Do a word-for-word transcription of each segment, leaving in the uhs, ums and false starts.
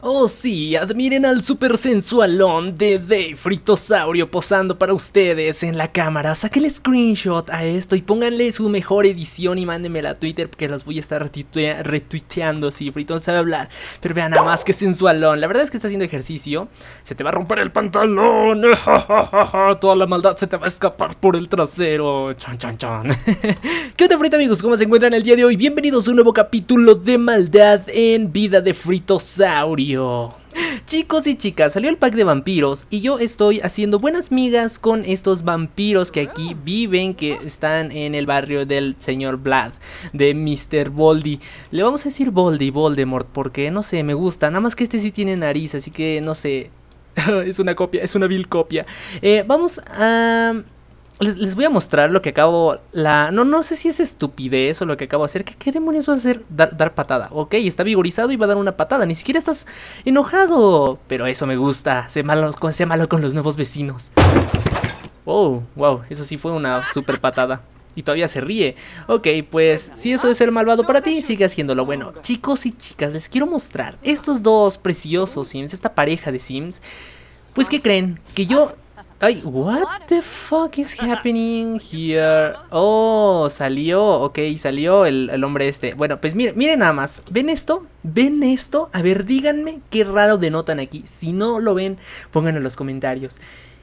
Oh sí, admiren al super sensualón de Dave Fritosaurio posando para ustedes en la cámara. Saquen el screenshot a esto y pónganle su mejor edición y mándenmela a Twitter porque los voy a estar retuitea retuiteando. Sí, Fritón sabe hablar, pero vean nada más que sensualón. La verdad es que está haciendo ejercicio. Se te va a romper el pantalón. Toda la maldad se te va a escapar por el trasero. Chan, chan, chan. ¿Qué onda, Frito amigos? ¿Cómo se encuentran el día de hoy? Bienvenidos a un nuevo capítulo de maldad en vida de Fritosaurio. Chicos y chicas, salió el pack de vampiros y yo estoy haciendo buenas migas con estos vampiros que aquí viven, que están en el barrio del señor Vlad, de mister Voldy. Le vamos a decir Voldy, Voldemort, porque no sé, me gusta, nada más que este sí tiene nariz, así que no sé, es una copia, es una vil copia. Eh, vamos a... Les, les voy a mostrar lo que acabo, la, no, no sé si es estupidez o lo que acabo de hacer. ¿Qué, qué demonios vas a hacer? Dar, dar patada, ok, está vigorizado y va a dar una patada. Ni siquiera estás enojado, pero eso me gusta, sé malo, sé malo con los nuevos vecinos. Oh, wow, eso sí fue una super patada. Y todavía se ríe. Ok, pues si eso es ser malvado para ti, sigue haciéndolo. Bueno, chicos y chicas, les quiero mostrar estos dos preciosos Sims, esta pareja de Sims. Pues ¿qué creen? Que yo... Ay, what the fuck is happening here? Oh, salió, ok, salió el, el hombre este. Bueno, pues miren, miren nada más. ¿Ven esto? ¿Ven esto? A ver, díganme qué raro denotan aquí. Si no lo ven, pónganlo en los comentarios.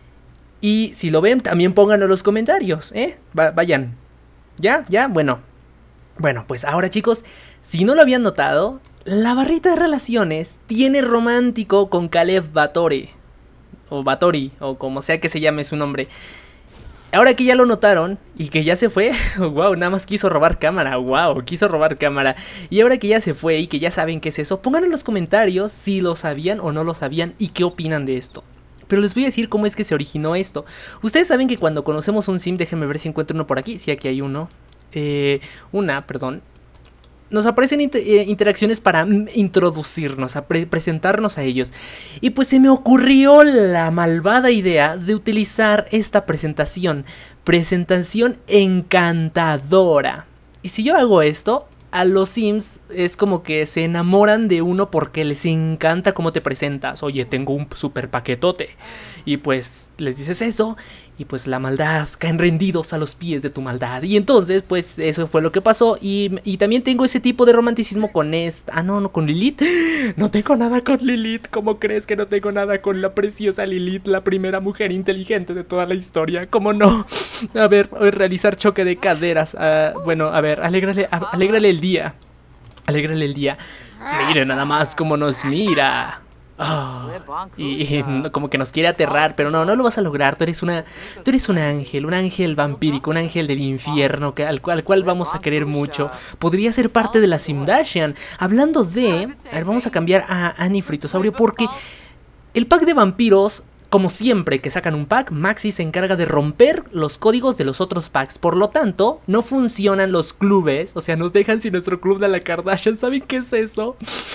Y si lo ven, también pónganlo en los comentarios, ¿eh? Va, vayan. ¿Ya? ¿Ya? Bueno. Bueno, pues ahora chicos, si no lo habían notado, la barrita de relaciones tiene romántico con Caleb Batore. O Batori, o como sea que se llame su nombre. Ahora que ya lo notaron y que ya se fue, wow, nada más quiso robar cámara, wow, quiso robar cámara. Y ahora que ya se fue y que ya saben qué es eso, pónganlo en los comentarios si lo sabían o no lo sabían y qué opinan de esto. Pero les voy a decir cómo es que se originó esto. Ustedes saben que cuando conocemos un sim, déjenme ver si encuentro uno por aquí, sí, aquí hay uno, eh, una, perdón. Nos aparecen inter eh, interacciones para introducirnos, a pre presentarnos a ellos. Y pues se me ocurrió la malvada idea de utilizar esta presentación. Presentación encantadora. Y si yo hago esto, a los Sims es como que se enamoran de uno porque les encanta cómo te presentas. Oye, tengo un super paquetote. Y pues les dices eso y pues la maldad, caen rendidos a los pies de tu maldad. Y entonces pues eso fue lo que pasó. Y, y también tengo ese tipo de romanticismo con esta... Ah, no, no, con Lilith. No tengo nada con Lilith. ¿Cómo crees que no tengo nada con la preciosa Lilith, la primera mujer inteligente de toda la historia? ¿Cómo no? A ver, realizar choque de caderas. Uh, bueno, a ver, alégrale, alégrale el día. Alégrale el día. Mire nada más cómo nos mira. Oh, y, y como que nos quiere aterrar, pero no, no lo vas a lograr. Tú eres una, tú eres un ángel, un ángel vampírico, un ángel del infierno que, al, cual, al cual vamos a querer mucho. Podría ser parte de la Simdashian. Hablando de, a ver, vamos a cambiar a Annie Fritosaurio porque el pack de vampiros, como siempre que sacan un pack, Maxi se encarga de romper los códigos de los otros packs. Por lo tanto, no funcionan los clubes. O sea, nos dejan sin nuestro club de la Kardashian. ¿Saben qué es eso?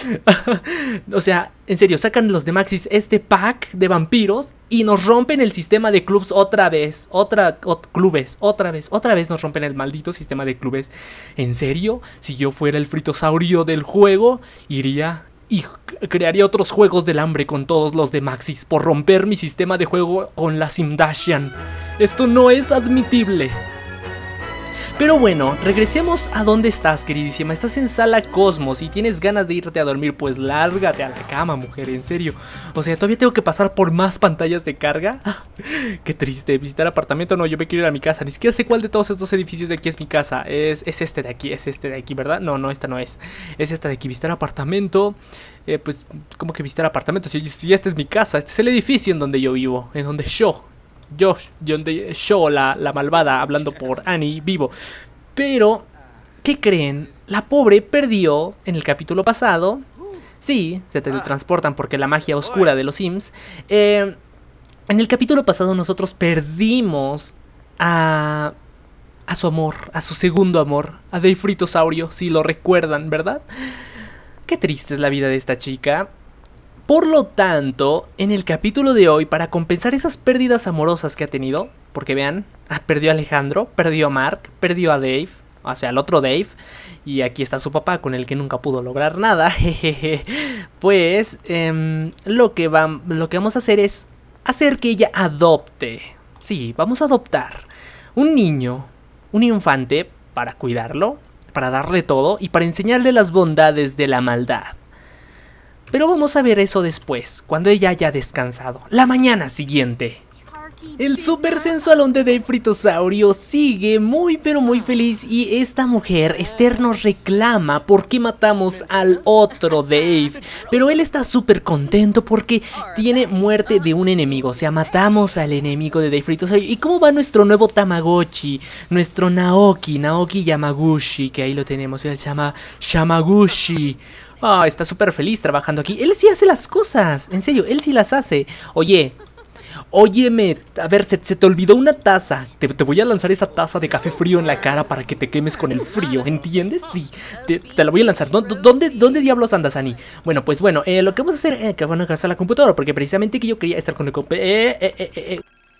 O sea, en serio, sacan los de Maxis este pack de vampiros y nos rompen el sistema de clubs otra vez. Otra, ot, clubes, otra vez, otra vez nos rompen el maldito sistema de clubes. ¿En serio? Si yo fuera el Fritosaurio del juego, iría... y crearía otros juegos del hambre con todos los de Maxis por romper mi sistema de juego con la Simdashian. Esto no es admitible. Pero bueno, regresemos a donde estás, queridísima. Estás en Sala Cosmos y tienes ganas de irte a dormir, pues lárgate a la cama, mujer, en serio. O sea, todavía tengo que pasar por más pantallas de carga. Qué triste, visitar apartamento, no, yo me quiero ir a mi casa. Ni siquiera sé cuál de todos estos edificios de aquí es mi casa. Es, es este de aquí, es este de aquí, ¿verdad? No, no, esta no es. Es esta de aquí, visitar apartamento. Eh, pues, ¿cómo que visitar apartamento? Si, si esta es mi casa, este es el edificio en donde yo vivo, en donde yo... Yo, donde yo, la, la malvada, hablando por Annie, vivo. Pero, ¿qué creen? La pobre perdió en el capítulo pasado. Sí, se teletransportan porque la magia oscura de los Sims. Eh, en el capítulo pasado nosotros perdimos a... a su amor, a su segundo amor, a Dave Fritosaurio, si lo recuerdan, ¿verdad? Qué triste es la vida de esta chica. Por lo tanto, en el capítulo de hoy, para compensar esas pérdidas amorosas que ha tenido, porque vean, ah, perdió a Alejandro, perdió a Mark, perdió a Dave, o sea, al otro Dave. Y aquí está su papá, con el que nunca pudo lograr nada. Jejeje. Pues eh, lo, que va, lo que vamos a hacer es hacer que ella adopte. Sí, vamos a adoptar un niño, un infante, para cuidarlo, para darle todo y para enseñarle las bondades de la maldad. Pero vamos a ver eso después, cuando ella haya descansado, la mañana siguiente. El super sensualón de Dave Fritosaurio sigue muy pero muy feliz y esta mujer, Esther, nos reclama porque matamos al otro Dave. Pero él está súper contento porque tiene muerte de un enemigo, o sea, matamos al enemigo de Dave Fritosaurio. ¿Y cómo va nuestro nuevo Tamagotchi? Nuestro Naoki, Naoki Yamaguchi, que ahí lo tenemos, se llama Yamaguchi. Ah, oh, está súper feliz trabajando aquí. Él sí hace las cosas, en serio, él sí las hace. Oye... Óyeme, a ver, se, se te olvidó una taza. Te, te voy a lanzar esa taza de café frío en la cara para que te quemes con el frío, ¿entiendes? Sí, te, te la voy a lanzar. ¿Dónde, dónde, dónde diablos andas, Ani? Bueno, pues bueno, eh, lo que vamos a hacer es eh, que van a casar la computadora, porque precisamente que yo quería estar con el compu... Eh, eh, eh, eh.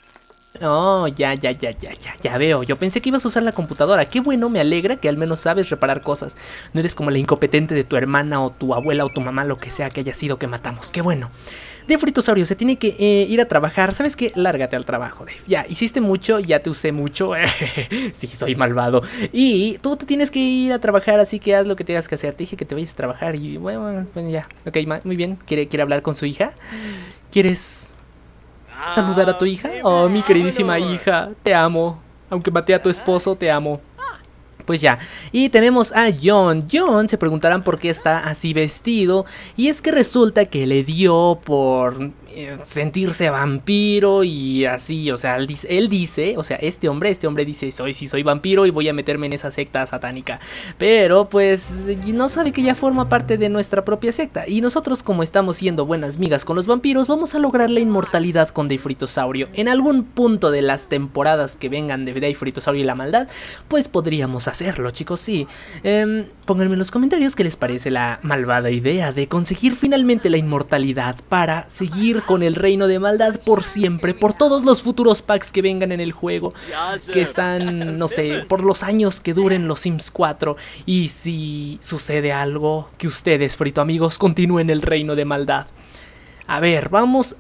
Oh, ya, ya, ya, ya, ya, ya veo. Yo pensé que ibas a usar la computadora. Qué bueno, me alegra que al menos sabes reparar cosas. No eres como la incompetente de tu hermana o tu abuela o tu mamá, lo que sea que haya sido que matamos. Qué bueno. Dave Fritosaurio se tiene que eh, ir a trabajar. ¿Sabes qué? Lárgate al trabajo, Dave. Ya, hiciste mucho, ya te usé mucho. Sí, soy malvado. Y tú te tienes que ir a trabajar, así que haz lo que tengas que hacer. Te dije que te vayas a trabajar y bueno, bueno ya. Ok, muy bien. ¿Quiere, quiere hablar con su hija? ¿Quieres saludar a tu hija? Oh, mi queridísima hija. Te amo. Aunque maté a tu esposo, te amo. Pues ya, y tenemos a John. John, se preguntarán por qué está así vestido. Y es que resulta que le dio por eh, sentirse vampiro y así, o sea, él dice, él dice, o sea, este hombre, este hombre dice, soy, sí soy vampiro y voy a meterme en esa secta satánica. Pero pues no sabe que ya forma parte de nuestra propia secta. Y nosotros, como estamos siendo buenas migas con los vampiros, vamos a lograr la inmortalidad con Dave Fritosaurio. En algún punto de las temporadas que vengan de Dave Fritosaurio y la maldad, pues podríamos hacer hacerlo, chicos, sí. Eh, pónganme en los comentarios qué les parece la malvada idea de conseguir finalmente la inmortalidad para seguir con el reino de maldad por siempre, por todos los futuros packs que vengan en el juego, que están, no sé, por los años que duren los Sims cuatro. Y si sucede algo, que ustedes, frito amigos, continúen el reino de maldad. A ver, vamos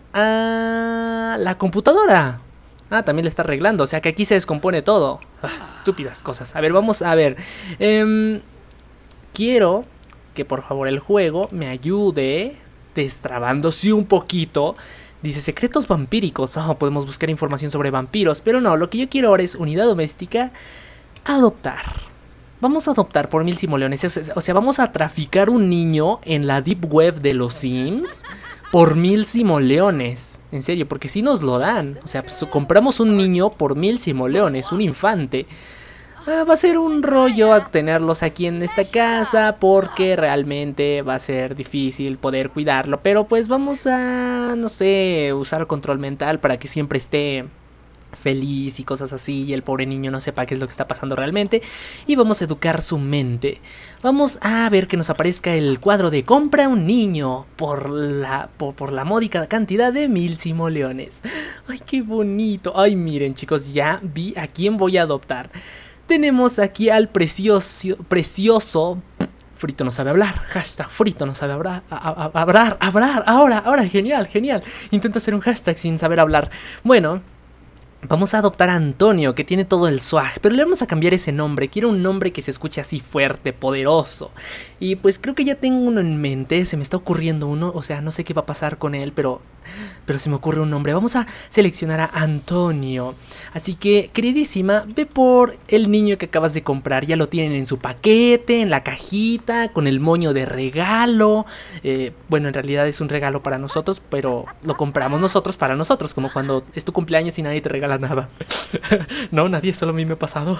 a la computadora. Ah, también le está arreglando, o sea que aquí se descompone todo. Ah, estúpidas cosas. A ver, vamos a ver. Eh, quiero que por favor el juego me ayude destrabándose un poquito. Dice secretos vampíricos. Oh, podemos buscar información sobre vampiros. Pero no, lo que yo quiero ahora es unidad doméstica. Adoptar. Vamos a adoptar por mil simoleones. O sea, vamos a traficar un niño en la deep web de los Sims por mil simoleones. En serio, porque si nos lo dan. O sea, pues, compramos un niño por mil simoleones, un infante. Ah, va a ser un rollo tenerlos aquí en esta casa, porque realmente va a ser difícil poder cuidarlo. Pero pues vamos a, no sé, usar control mental para que siempre esté feliz y cosas así, y el pobre niño no sepa qué es lo que está pasando realmente. Y vamos a educar su mente. Vamos a ver que nos aparezca el cuadro de compra un niño por la, por, por la módica cantidad de mil simoleones. Ay, qué bonito. Ay, miren, chicos, ya vi a quién voy a adoptar. Tenemos aquí al precioso, precioso Frito no sabe hablar, hashtag Frito no sabe hablar, hablar, hablar, ahora, ahora, genial, genial. Intento hacer un hashtag sin saber hablar. Bueno, vamos a adoptar a Antonio, que tiene todo el swag, pero le vamos a cambiar ese nombre. Quiero un nombre que se escuche así fuerte, poderoso. Y pues creo que ya tengo uno en mente, se me está ocurriendo uno, o sea, no sé qué va a pasar con él, pero, pero se me ocurre un nombre. Vamos a seleccionar a Antonio. Así que, queridísima, ve por el niño que acabas de comprar. Ya lo tienen en su paquete, en la cajita, con el moño de regalo. Eh, bueno, en realidad es un regalo para nosotros, pero lo compramos nosotros para nosotros, como cuando es tu cumpleaños y nadie te regala nada. No, nadie, solo a mí me ha pasado.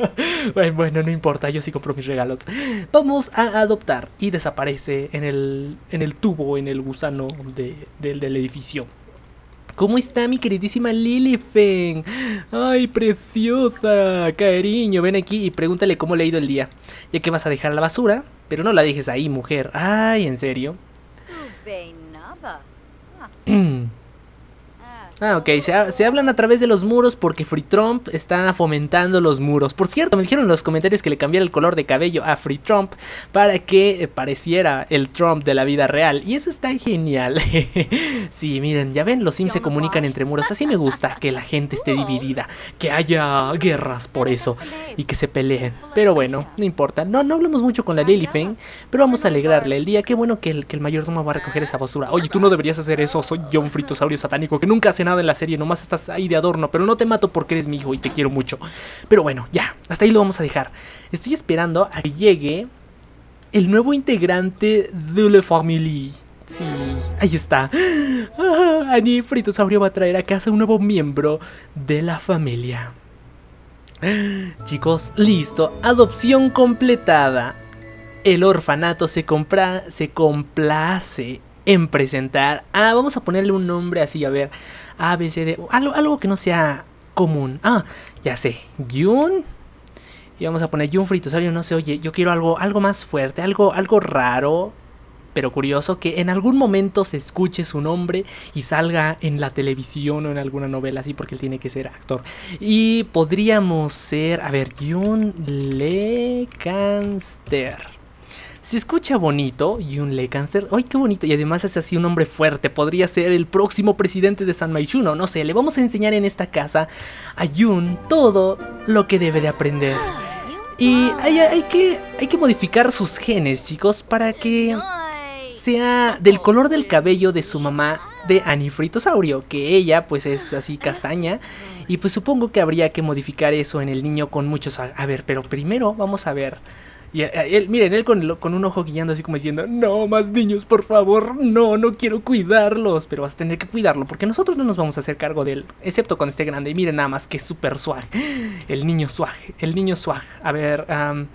Bueno, no importa, yo sí compro mis regalos. Vamos a adoptar. Y desaparece en el, en el tubo, en el gusano de, de, del edificio. ¿Cómo está mi queridísima Lilifeng? Ay, preciosa, cariño. Ven aquí y pregúntale cómo le ha ido el día. Ya que vas a dejar la basura, pero no la dejes ahí, mujer. Ay, ¿en serio? Ah, ok, se, ha, se hablan a través de los muros porque Free Trump está fomentando los muros. Por cierto, me dijeron en los comentarios que le cambiara el color de cabello a Free Trump para que eh, pareciera el Trump de la vida real. Y eso está genial. Sí, miren, ya ven, los Sims se comunican entre muros. Así me gusta, que la gente esté dividida, que haya guerras por eso y que se peleen. Pero bueno, no importa. No, no hablamos mucho con la Lily Feng, pero vamos a alegrarle el día. Qué bueno que el, que el mayordomo va a recoger esa basura. Oye, tú no deberías hacer eso. Soy yo, un fritosaurio satánico que nunca hace nada en la serie, nomás estás ahí de adorno, pero no te mato porque eres mi hijo y te quiero mucho. Pero bueno, ya, hasta ahí lo vamos a dejar. Estoy esperando a que llegue el nuevo integrante de la familia. Sí, ahí está. Ah, Ani Fritosaurio va a traer a casa un nuevo miembro de la familia. Chicos, listo, adopción completada. El orfanato se compra, se complace en presentar. Ah, vamos a ponerle un nombre así, a ver. A, B, C, D. Algo, algo que no sea común. Ah, ya sé. Jun. Y vamos a poner Jun Fritosaurio. No sé, oye, yo quiero algo, algo más fuerte. Algo, algo raro, pero curioso. Que en algún momento se escuche su nombre y salga en la televisión o en alguna novela así, porque él tiene que ser actor. Y podríamos ser, a ver, Jun Lecanster. Se escucha bonito, Jun Lecanster. ¡Ay, qué bonito! Y además es así un hombre fuerte. Podría ser el próximo presidente de San Maixuno. No sé, le vamos a enseñar en esta casa a Jun todo lo que debe de aprender. Y hay, hay, que, hay que modificar sus genes, chicos, para que sea del color del cabello de su mamá, de Ani Fritosaurio, que ella pues es así castaña. Y pues supongo que habría que modificar eso en el niño con muchos... A ver, pero primero vamos a ver... Y él, miren, él con, con un ojo guiando así como diciendo: no, más niños, por favor, no, no quiero cuidarlos. Pero vas a tener que cuidarlo porque nosotros no nos vamos a hacer cargo de él, excepto cuando esté grande. Y miren nada más que super swag. El niño swag, el niño swag. A ver, um...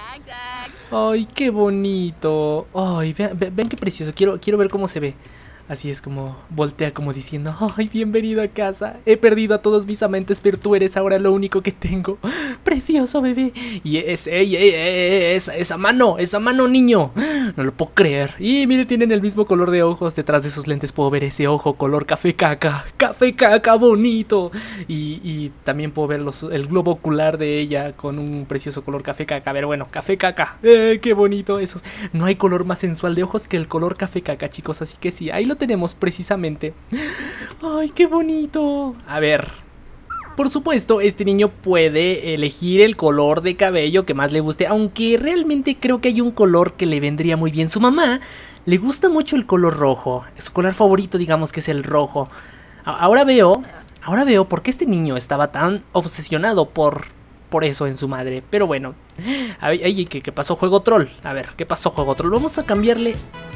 ay, qué bonito. Ay, ven, ven qué precioso, quiero, quiero ver cómo se ve. Así es como voltea como diciendo: ay, bienvenido a casa. He perdido a todos mis amantes, pero tú eres ahora lo único que tengo. Precioso, bebé. Y es, ey, ey, ey, esa, esa mano, esa mano, niño. No lo puedo creer. Y mire, tienen el mismo color de ojos. Detrás de esos lentes puedo ver ese ojo color café caca. Café caca, bonito. Y, y también puedo ver los, el globo ocular de ella con un precioso color café caca. A ver, bueno, café caca. Eh, qué bonito esos. No hay color más sensual de ojos que el color café caca, chicos. Así que sí, ahí lo tenemos precisamente. Ay, qué bonito. A ver, por supuesto, este niño puede elegir el color de cabello que más le guste, aunque realmente creo que hay un color que le vendría muy bien. Su mamá le gusta mucho el color rojo. Su color favorito, digamos que es el rojo. Ahora veo, ahora veo por qué este niño estaba tan obsesionado por, por eso en su madre. Pero bueno, ay, ay, ¿qué, qué pasó, juego troll? A ver, ¿qué pasó, juego troll? Vamos a cambiarle.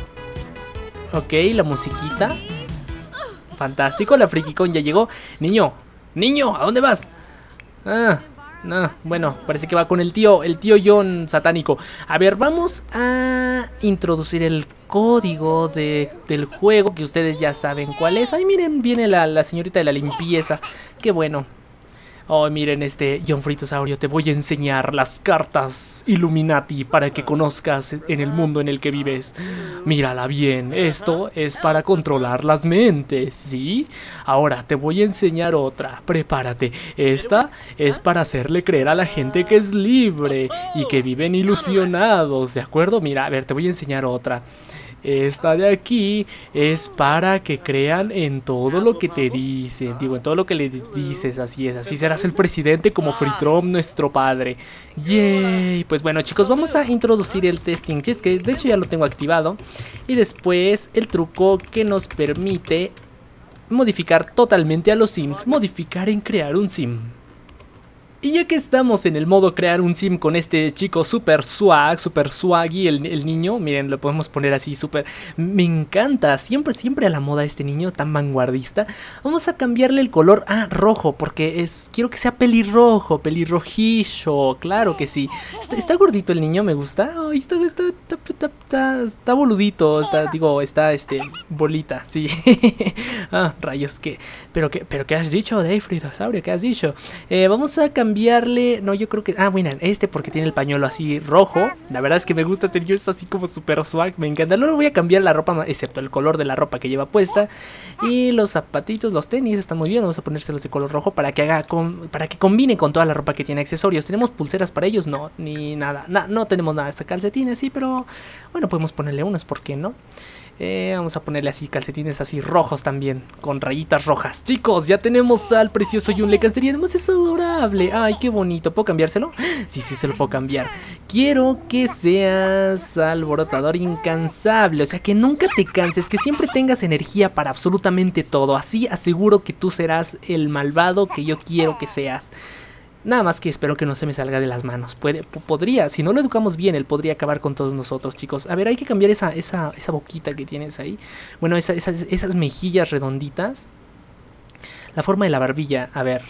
Ok, la musiquita. Fantástico, la FrikiCon ya llegó. Niño, niño, ¿a dónde vas? Ah, no, bueno, parece que va con el tío, el tío John satánico. A ver, vamos a introducir el código de, del juego, que ustedes ya saben cuál es. Ay, miren, viene la, la señorita de la limpieza. Qué bueno. Oh, miren, este Jun Fritosaurio, te voy a enseñar las cartas Illuminati para que conozcas en el mundo en el que vives. Mírala bien, esto es para controlar las mentes, ¿sí? Ahora te voy a enseñar otra, prepárate. Esta es para hacerle creer a la gente que es libre y que viven ilusionados, ¿de acuerdo? Mira, a ver, te voy a enseñar otra. Esta de aquí es para que crean en todo lo que te dicen. Digo, en todo lo que les dices, así es. Así serás el presidente como Free Trump, nuestro padre. Yay. Pues bueno, chicos, vamos a introducir el testing chest, que de hecho ya lo tengo activado. Y después el truco que nos permite modificar totalmente a los sims. Modificar en crear un sim. Y ya que estamos en el modo crear un sim con este chico super swag, super swaggy, el, el niño, miren, lo podemos poner así super... Me encanta, siempre, siempre a la moda este niño tan vanguardista. Vamos a cambiarle el color a rojo, porque es quiero que sea pelirrojo, pelirrojillo, claro que sí. Está, está gordito el niño, me gusta. Ay, está, está, está, está, está, está boludito, está, digo, está este, bolita, sí. Ah, rayos, ¿qué? ¿Pero qué, pero qué has dicho, Dave Fritosaurio? ¿Qué has dicho? Eh, vamos a cambiar cambiarle... No, yo creo que... Ah, bueno, este porque tiene el pañuelo así rojo. La verdad es que me gusta este niño, es así como super swag, me encanta. No le voy a cambiar la ropa, excepto el color de la ropa que lleva puesta. Y los zapatitos, los tenis están muy bien. Vamos a ponérselos de color rojo para que haga con, para que combine con toda la ropa que tiene accesorios. ¿Tenemos pulseras para ellos? No, ni nada. Na, no tenemos nada. Hasta calcetines, sí, pero bueno, podemos ponerle unos, ¿por qué no? Eh, vamos a ponerle así calcetines así rojos también, con rayitas rojas. Chicos, ya tenemos al precioso Yunle. Sería además es adorable. Ay, qué bonito. ¿Puedo cambiárselo? Sí, sí, se lo puedo cambiar. Quiero que seas alborotador incansable. O sea, que nunca te canses, que siempre tengas energía para absolutamente todo. Así aseguro que tú serás el malvado que yo quiero que seas. Nada más que espero que no se me salga de las manos. Puede, podría, si no lo educamos bien, él podría acabar con todos nosotros, chicos. A ver, hay que cambiar esa, esa, esa boquita que tienes ahí. Bueno, esa, esas, esas mejillas redonditas. La forma de la barbilla, a ver.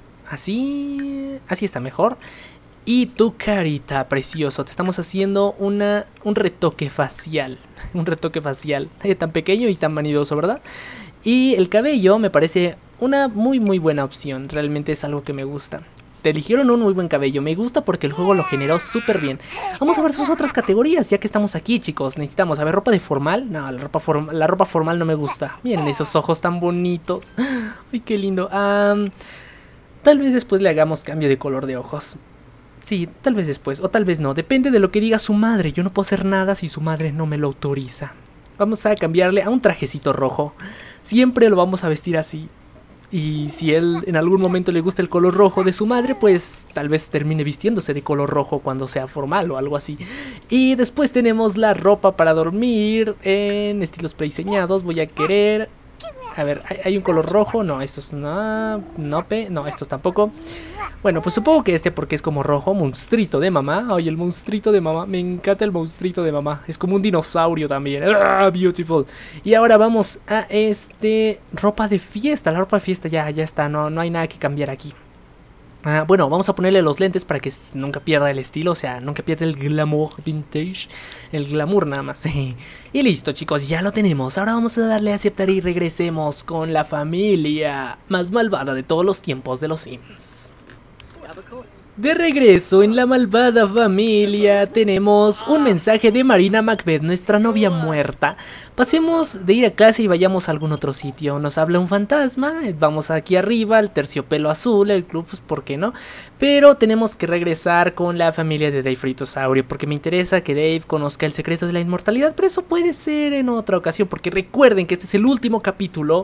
Así, así está mejor. Y tu carita, precioso. Te estamos haciendo una, un retoque facial. Un retoque facial. Eh, tan pequeño y tan vanidoso, ¿verdad? Y el cabello me parece una muy muy buena opción. Realmente es algo que me gusta. Te eligieron un muy buen cabello, me gusta porque el juego lo generó súper bien. Vamos a ver sus otras categorías, ya que estamos aquí, chicos. Necesitamos, a ver, ropa de formal. No, la ropa, form la ropa formal no me gusta. Miren esos ojos tan bonitos. Ay, qué lindo. um, Tal vez después le hagamos cambio de color de ojos. Sí, tal vez después, o tal vez no. Depende de lo que diga su madre. Yo no puedo hacer nada si su madre no me lo autoriza. Vamos a cambiarle a un trajecito rojo. Siempre lo vamos a vestir así. Y si él en algún momento le gusta el color rojo de su madre, pues tal vez termine vistiéndose de color rojo cuando sea formal o algo así. Y después tenemos la ropa para dormir en estilos prediseñados. Voy a querer... A ver, ¿hay un color rojo? No, estos no, no, no, estos tampoco. Bueno, pues supongo que este porque es como rojo, monstruito de mamá. Ay, el monstruito de mamá, me encanta el monstruito de mamá. Es como un dinosaurio también. ¡Ah, beautiful! Y ahora vamos a este, ropa de fiesta. La ropa de fiesta ya, ya está, no, no hay nada que cambiar aquí. Ah, bueno, vamos a ponerle los lentes para que nunca pierda el estilo, o sea, nunca pierda el glamour vintage, el glamour nada más. Y listo, chicos, ya lo tenemos. Ahora vamos a darle a aceptar y regresemos con la familia más malvada de todos los tiempos de los Sims. De regreso en la malvada familia tenemos un mensaje de Marina Macbeth, nuestra novia muerta. Pasemos de ir a clase y vayamos a algún otro sitio. Nos habla un fantasma, vamos aquí arriba al terciopelo azul, el club, pues por qué no. Pero tenemos que regresar con la familia de Dave Fritosaurio, porque me interesa que Dave conozca el secreto de la inmortalidad. Pero eso puede ser en otra ocasión, porque recuerden que este es el último capítulo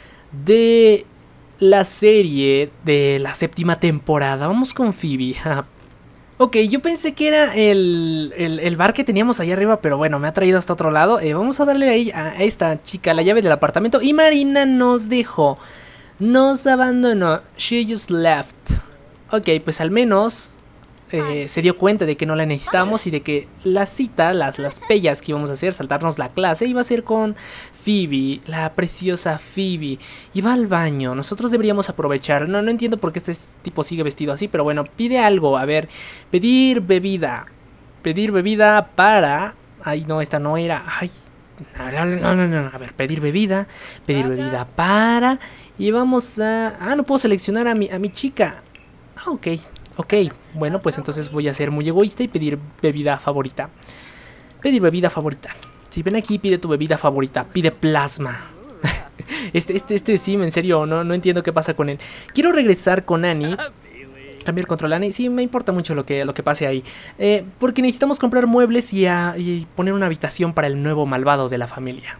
de... la serie de la séptima temporada. Vamos con Phoebe. Ok, yo pensé que era el, el, el bar que teníamos allá arriba, pero bueno, me ha traído hasta otro lado. eh, Vamos a darle ahí a esta chica la llave del apartamento. Y Marina nos dejó, nos abandonó. She just left. Ok, pues al menos eh, se dio cuenta de que no la necesitábamos y de que la cita, las, las pellas que íbamos a hacer, saltarnos la clase, iba a ser con Phoebe, la preciosa Phoebe. Y va al baño, nosotros deberíamos aprovechar. No, no entiendo por qué este tipo sigue vestido así, pero bueno, pide algo. A ver, pedir bebida. Pedir bebida para... Ay, no, esta no era... Ay, no, no, no, no. A ver, pedir bebida. Pedir bebida para... Y vamos a... Ah, no puedo seleccionar a mi, a mi chica. Ah, ok. Ok, bueno, pues entonces voy a ser muy egoísta y pedir bebida favorita. Pedir bebida favorita. Si ven aquí, pide tu bebida favorita. Pide plasma. Este, este, este Sim, en serio, no, no entiendo qué pasa con él. Quiero regresar con Annie. Cambiar control a Annie. Sí, me importa mucho lo que, lo que pase ahí. Eh, porque necesitamos comprar muebles y, a, y poner una habitación para el nuevo malvado de la familia.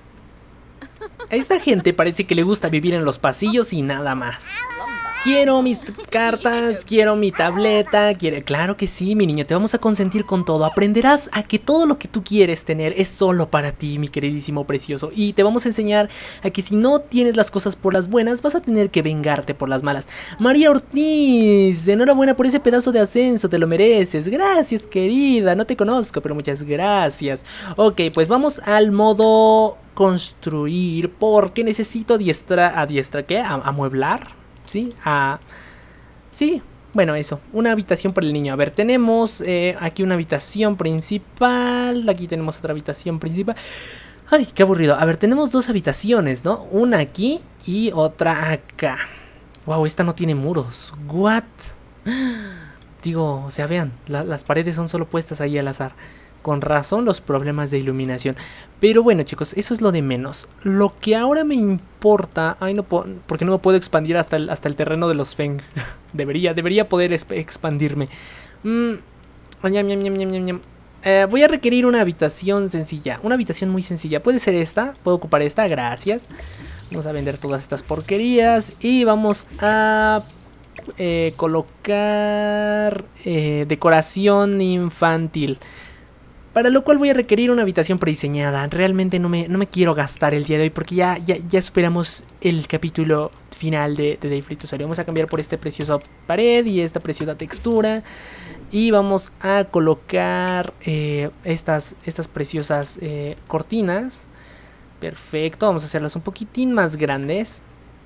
A esta gente parece que le gusta vivir en los pasillos y nada más. Quiero mis cartas, quiero mi tableta, quiere... Claro que sí, mi niño, te vamos a consentir con todo. Aprenderás a que todo lo que tú quieres tener es solo para ti, mi queridísimo precioso. Y te vamos a enseñar a que si no tienes las cosas por las buenas, vas a tener que vengarte por las malas. María Ortiz, enhorabuena por ese pedazo de ascenso, te lo mereces. Gracias, querida, no te conozco, pero muchas gracias. Ok, pues vamos al modo construir, porque necesito adiestra... ¿Adiestra qué? ¿A amueblar? Sí, ah, sí, bueno, eso, una habitación para el niño. A ver, tenemos eh, aquí una habitación principal. Aquí tenemos otra habitación principal. Ay, qué aburrido. A ver, tenemos dos habitaciones, ¿no? Una aquí y otra acá. Wow, esta no tiene muros. What? Digo, o sea, vean, la, las paredes son solo puestas ahí al azar. Con razón los problemas de iluminación. Pero bueno, chicos, eso es lo de menos. Lo que ahora me importa... Ay, no puedo... Porque no me puedo expandir hasta el, hasta el terreno de los Feng. debería, debería poder expandirme. Mm. Ñam, ñam, ñam, ñam, ñam. Eh, voy a requerir una habitación sencilla. Una habitación muy sencilla. Puede ser esta. Puedo ocupar esta. Gracias. Vamos a vender todas estas porquerías. Y vamos a... Eh, colocar eh, decoración infantil, para lo cual voy a requerir una habitación prediseñada. Realmente no me, no me quiero gastar el día de hoy porque ya, ya, ya superamos el capítulo final de, de Dayfritos. Vamos a cambiar por esta preciosa pared y esta preciosa textura. Y vamos a colocar eh, estas, estas preciosas eh, cortinas. Perfecto, vamos a hacerlas un poquitín más grandes.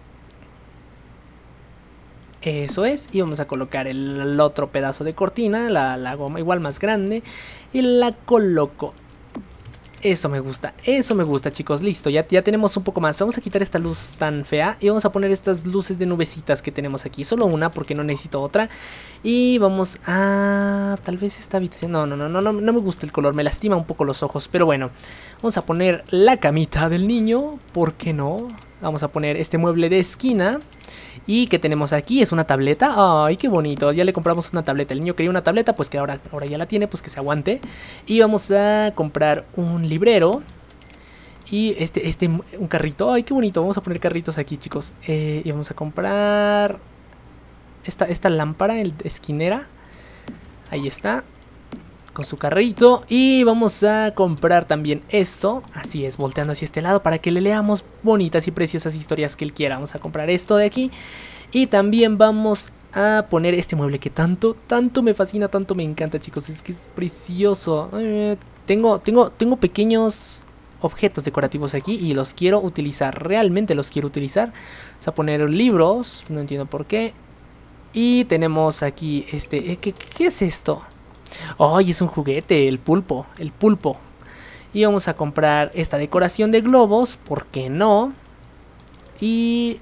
Eso es, y vamos a colocar el, el otro pedazo de cortina, la, la goma igual más grande, y la coloco. Eso me gusta, eso me gusta, chicos. Listo, ya, ya tenemos un poco más. Vamos a quitar esta luz tan fea y vamos a poner estas luces de nubecitas que tenemos aquí. Solo una porque no necesito otra. Y vamos a... tal vez esta habitación... No, no, no, no, no, no me gusta el color, me lastima un poco los ojos. Pero bueno, vamos a poner la camita del niño, ¿por qué no? Vamos a poner este mueble de esquina. ¿Y qué tenemos aquí? Es una tableta. Ay, qué bonito. Ya le compramos una tableta. El niño quería una tableta, pues que ahora, ahora ya la tiene, pues que se aguante. Y vamos a comprar un librero. Y este, este, un carrito. Ay, qué bonito. Vamos a poner carritos aquí, chicos. Eh, y vamos a comprar esta, esta lámpara, el esquinera. Ahí está. Con su carrito. Y vamos a comprar también esto. Así es, volteando hacia este lado para que le leamos bonitas y preciosas historias que él quiera. Vamos a comprar esto de aquí. Y también vamos a poner este mueble que tanto, tanto me fascina, tanto me encanta, chicos. Es que es precioso. Eh, tengo, tengo, tengo pequeños objetos decorativos aquí y los quiero utilizar. Realmente los quiero utilizar. Vamos a poner libros. No entiendo por qué. Y tenemos aquí este... Eh, ¿qué, ¿Qué es esto? ¡Ay! Es un juguete, el pulpo, el pulpo. Y vamos a comprar esta decoración de globos, ¿por qué no? Y...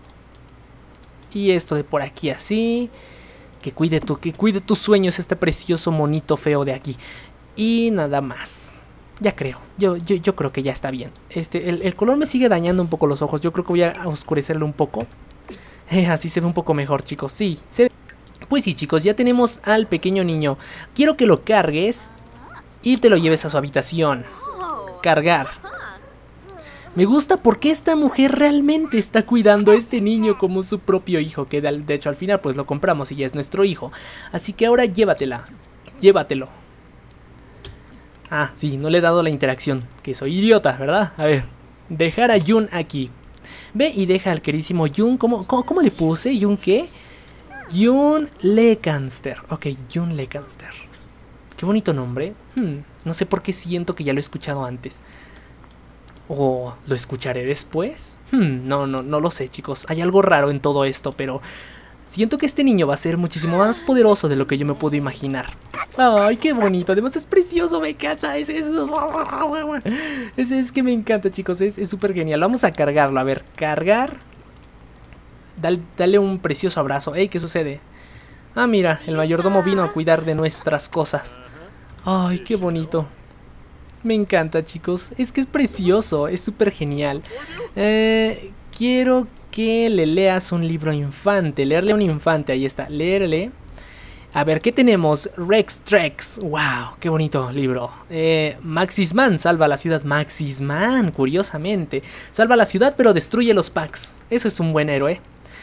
Y esto de por aquí así. Que cuide tu, que cuide tus sueños este precioso monito feo de aquí. Y nada más. Ya creo, yo, yo, yo creo que ya está bien. Este, el, el color me sigue dañando un poco los ojos, yo creo que voy a oscurecerlo un poco. Eh, así se ve un poco mejor, chicos, sí, se ve. Pues sí, chicos, ya tenemos al pequeño niño. Quiero que lo cargues y te lo lleves a su habitación. Cargar. Me gusta porque esta mujer realmente está cuidando a este niño como su propio hijo. Que de hecho al final pues lo compramos y ya es nuestro hijo. Así que ahora llévatela. Llévatelo. Ah, sí, no le he dado la interacción. Que soy idiota, ¿verdad? A ver, dejar a Jun aquí. Ve y deja al queridísimo Jun. ¿Cómo, cómo, cómo le puse? ¿Jun qué? Jun Lecanster. Ok, Jun Lecanster. Qué bonito nombre. Hmm, no sé por qué siento que ya lo he escuchado antes. ¿O lo escucharé después? Hmm, no, no, no lo sé, chicos. Hay algo raro en todo esto, pero siento que este niño va a ser muchísimo más poderoso de lo que yo me puedo imaginar. Ay, qué bonito. Además es precioso, me encanta. Es, es, es, es que me encanta, chicos. Es súper genial. Vamos a cargarlo. A ver, cargar. Dale, dale un precioso abrazo. Ey, ¿qué sucede? Ah, mira, el mayordomo vino a cuidar de nuestras cosas. Ay, qué bonito. Me encanta, chicos. Es que es precioso, es súper genial. Eh, quiero que le leas un libro infante. Leerle a un infante, ahí está. Leerle. A ver, ¿qué tenemos? Rex Trex. Wow, qué bonito libro. eh, Maxisman, salva la ciudad. Maxisman, curiosamente. Salva la ciudad pero destruye los packs. Eso es un buen héroe.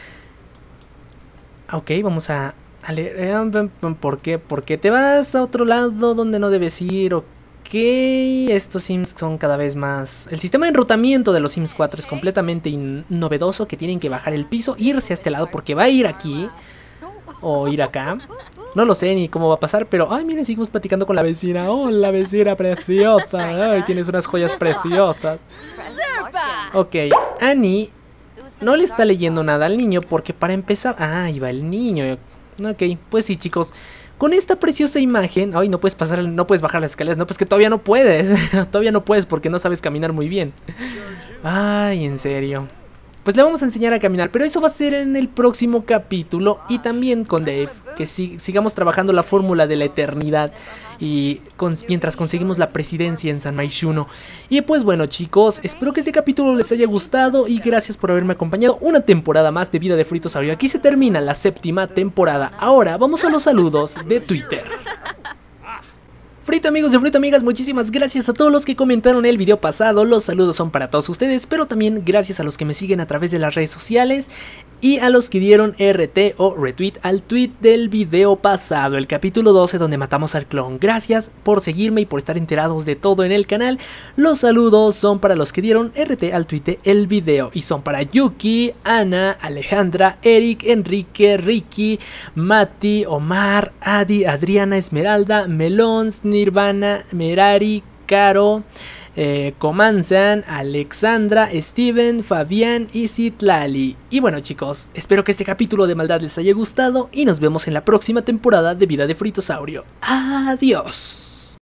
Ok, vamos a, a leer. ¿Por qué? ¿Por qué te vas a otro lado donde no debes ir? Ok, estos Sims son cada vez más... El sistema de enrutamiento de los Sims cuatro es completamente novedoso, que tienen que bajar el piso, irse a este lado porque va a ir aquí o ir acá. No lo sé ni cómo va a pasar, pero... Ay, miren, seguimos platicando con la vecina. Oh, la vecina preciosa. Ay, tienes unas joyas preciosas. Ok, Annie no le está leyendo nada al niño porque para empezar... Ah, ahí va el niño. Ok, pues sí, chicos. Con esta preciosa imagen... Ay, no puedes pasar, no puedes bajar las escaleras. No, pues que todavía no puedes. Todavía no puedes porque no sabes caminar muy bien. Ay, en serio. pues le vamos a enseñar a caminar, pero eso va a ser en el próximo capítulo y también con Dave, que si, sigamos trabajando la fórmula de la eternidad y con, mientras conseguimos la presidencia en San Maixuno. Y pues bueno chicos, espero que este capítulo les haya gustado y gracias por haberme acompañado una temporada más de Vida de Fritosaurio. Aquí se termina la séptima temporada. Ahora vamos a los saludos de Twitter. Frito amigos y frito amigas, muchísimas gracias a todos los que comentaron el video pasado. Los saludos son para todos ustedes, pero también gracias a los que me siguen a través de las redes sociales y a los que dieron R T o retweet al tweet del video pasado, el capítulo doce donde matamos al clon. Gracias por seguirme y por estar enterados de todo en el canal. Los saludos son para los que dieron R T al tweet del video y son para Yuki, Ana, Alejandra, Eric, Enrique, Ricky, Mati, Omar, Adi, Adriana, Esmeralda, Melons, Nirvana, Merari, Caro, eh, Comanzan, Alexandra, Steven, Fabián y Citlali. Y bueno chicos, espero que este capítulo de maldad les haya gustado y nos vemos en la próxima temporada de Vida de Fritosaurio. Adiós.